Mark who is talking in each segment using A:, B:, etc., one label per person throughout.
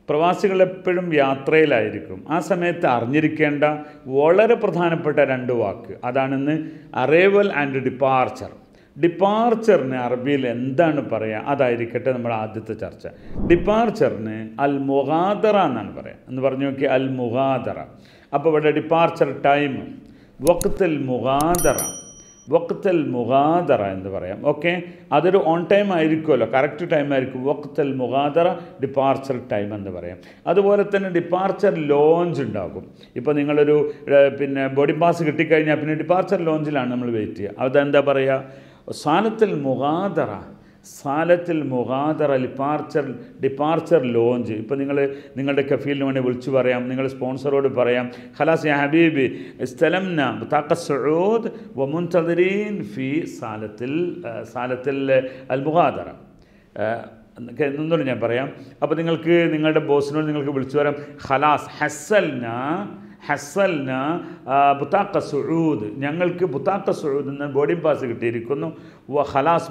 A: പ്രവാസികൾ എപ്പോഴും യാത്രയിലായിരിക്കും. ആ സമയത്ത് അറിഞ്ഞിരിക്കേണ്ട വളരെ പ്രധാനപ്പെട്ട 2 വാക്ക് അതാണിന്ന് അറൈവൽ ആൻഡ് ഡിപ്പാർച്ചർ. ഡിപ്പാർച്ചറിന് അറബിയിൽ എന്താണ് പറയുക, അതായിരിക്കട്ടെ നമ്മുടെ ആദ്യത്തെ ചർച്ച. ഡിപ്പാർച്ചറിന് അൽ മുഗാദറ എന്നാണ് പറയുക. എന്ന് പറഞ്ഞു നോക്കി, അൽ മുഗാദറ. അപ്പോൾ ഇവിടെ ഡിപ്പാർച്ചർ ടൈം വഖ്തുൽ മുഗാദറ, വഖ്തുൽ മുഗാദറ എന്ന് പറയാം. ഓക്കെ, അതൊരു ഓൺ ടൈം ആയിരിക്കുമല്ലോ, കറക്റ്റ് ടൈം ആയിരിക്കും. വഖ്തുൽ മുഗാദറ ഡിപ്പാർച്ചർ ടൈം എന്ന് പറയാം. അതുപോലെ തന്നെ ഡിപ്പാർച്ചർ ലോഞ്ച് ഉണ്ടാകും. ഇപ്പോൾ നിങ്ങളൊരു ബോർഡിംഗ് പാസ് കിട്ടിക്കഴിഞ്ഞാൽ പിന്നെ ഡിപ്പാർച്ചർ ലോഞ്ചിലാണ് നമ്മൾ വെയിറ്റ് ചെയ്യുക. അതെന്താ പറയുക, സാലത്തുൽ മുഗാദറ, സാലത്തുൽ മുഗാദറ ഡിപ്പാർച്ചർ ലോഞ്ച്. ഇപ്പോൾ നിങ്ങളുടെ കഫീലിന് വേണ്ടി വിളിച്ചു പറയാം, നിങ്ങൾ സ്പോൺസറോട് പറയാം, ഖലാസ് യാ ഹബീബി ഇസ്തലംന ബതാഖ സഊദ് വമുൻതദിരീൻ ഫി സാലത്തുൽ അൽ മുഗാദറ എന്നൊന്നും ഞാൻ പറയാം. അപ്പോൾ നിങ്ങളുടെ ബോസിനോട് നിങ്ങൾക്ക് വിളിച്ചു പറയാം, ഖലാസ് ഹസ്സൽന ബുതാഖ സഊദ്, ഞങ്ങൾക്ക് ബുതാഖ സഊദ് എന്ന ബോർഡിംഗ് പാസ് കിട്ടിയിരിക്കുന്നു. വ ഖലാസ്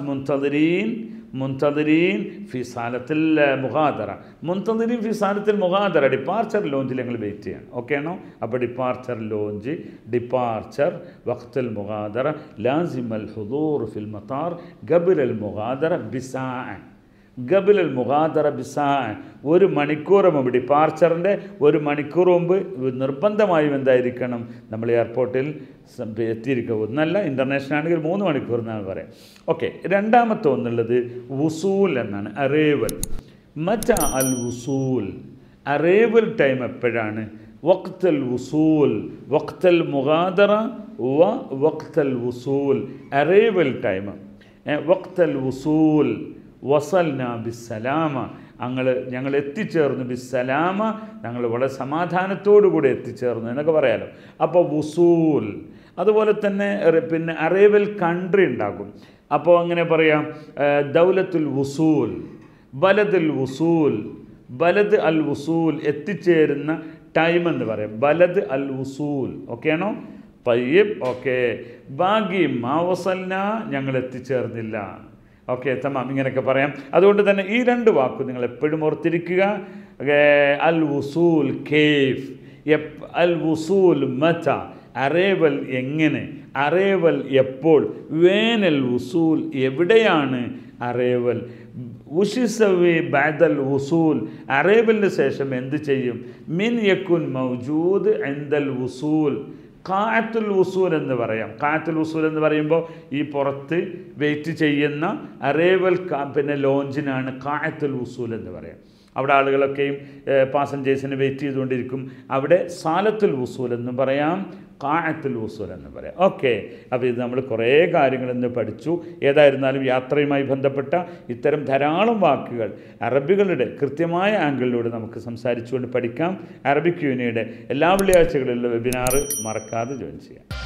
A: മുൻതദിരീൻ ഫി സാലത്തുൽ മുഗാദറ, മുൻതദിരീൻ ഫി സാലത്തുൽ മുഗാദറ ഡിപ്പാർച്ചർ ലോഞ്ചിൽ ഞങ്ങൾ വെയിറ്റ് ചെയ്യണം. ഓക്കെ ആണോ? അപ്പോൾ ഡിപ്പാർച്ചർ ലോഞ്ച്, ഡിപ്പാർച്ചർ വഖ്തുൽ മുഗാദറ, ലാസിമൽ ഹുദൂർ ഫിൽ മത്താർ ഖബ്ലൽ മുഗാദറ ബിസാഅ, ഖബ്ലൽ മുഗാദറ ബിസാഅ, 1 മണിക്കൂർ മുമ്പ്, ഡിപ്പാർച്ചറിൻ്റെ 1 മണിക്കൂർ മുമ്പ് നിർബന്ധമായും എന്തായിരിക്കണം, നമ്മൾ എയർപോർട്ടിൽ എത്തിയിരിക്കുക. ഒന്നല്ല, ഇൻ്റർനാഷണൽ ആണെങ്കിൽ 3 മണിക്കൂർ എന്നാണ് പറയാം. ഓക്കെ, രണ്ടാമത്തെ ഒന്നുള്ളത് വുസൂൽ എന്നാണ്, അറൈവൽ. മറ്റാ അൽ വുസൂൽ, അറൈവൽ ടൈം എപ്പോഴാണ്? വഖ്തുൽ വുസൂൽ, വഖ്തുൽ മുഗാദറ വഖ്തുൽ വുസൂൽ, അറൈവൽ ടൈം. വഖ്തുൽ വുസൂൽ വസൽന ബിസ്സലാമ, ഞങ്ങൾ എത്തിച്ചേർന്നു, ബിസ്സലാമ, ഞങ്ങൾ വളരെ സമാധാനത്തോടു കൂടി എത്തിച്ചേർന്നു എന്നൊക്കെ പറയാമല്ലോ. അപ്പോൾ വുസൂൽ. അതുപോലെ തന്നെ അറൈവൽ കൺട്രി ഉണ്ടാകും. അപ്പോൾ അങ്ങനെ പറയാം, ദൗലത്തുൽ വുസൂൽ, ബലദുൽ വുസൂൽ, ബലദ് അൽ വുസൂൽ, എത്തിച്ചേരുന്ന ടൈം എന്ന് പറയാം, ബലദ് അൽ വുസൂൽ. ഓക്കെ ആണോ? തയ്യിബ്. ഓക്കെ, ബാഗി മാ വസൽന, ഞങ്ങൾ എത്തിച്ചേർന്നില്ല. ഓക്കെ, തമാം, ഇങ്ങനെയൊക്കെ പറയാം. അതുകൊണ്ട് തന്നെ ഈ 2 വാക്ക് നിങ്ങൾ എപ്പോഴും ഓർത്തിരിക്കുക. അൽ വുസൂൽ കെയ്ഫ്, അൽ വുസൂൽ മത, അറൈവൽ എങ്ങനെ, അറൈവൽ എപ്പോൾ, വേനൽ വുസൂൽ എവിടെയാണ് അറൈവൽ, ഉഷിസവി ബഅദൽ വുസൂൽ, അറൈവലിന് ശേഷം എന്ത് ചെയ്യും, മിൻ യകുൻ മൗജൂദ് ഇൻദൽ വുസൂൽ, ഖാഅത്തുൽ വുസൂൽ എന്ന് പറയാം. ഖാഅത്തുൽ വുസൂൽ എന്ന് പറയുമ്പോൾ ഈ പുറത്ത് വെയിറ്റ് ചെയ്യുന്ന അറൈവൽ ലോഞ്ചിനാണ് ഖാഅത്തുൽ വുസൂൽ എന്ന് പറയാം. അവിടെ ആളുകളൊക്കെയും പാസഞ്ചേഴ്സിന് വെയിറ്റ് ചെയ്തുകൊണ്ടിരിക്കും. അവിടെ സാലത്തുൽ വുസൂൽ എന്നും പറയാം, ഖാഅത്തുൽ വുസൂൽ എന്ന് പറയാം. ഓക്കെ, അപ്പോൾ ഇത് നമ്മൾ കുറേ കാര്യങ്ങൾ ഇന്ന് പഠിച്ചു. ഏതായിരുന്നാലും യാത്രയുമായി ബന്ധപ്പെട്ട ഇത്തരം ധാരാളം വാക്കുകൾ അറബികളുടെ കൃത്യമായ ആംഗിളിലൂടെ നമുക്ക് സംസാരിച്ചുകൊണ്ട് പഠിക്കാം. അറബിക് യൂണിയുടെ എല്ലാ വെള്ളിയാഴ്ചകളിലുള്ള വെബിനാർ മറക്കാതെ ജോയിൻ ചെയ്യാം.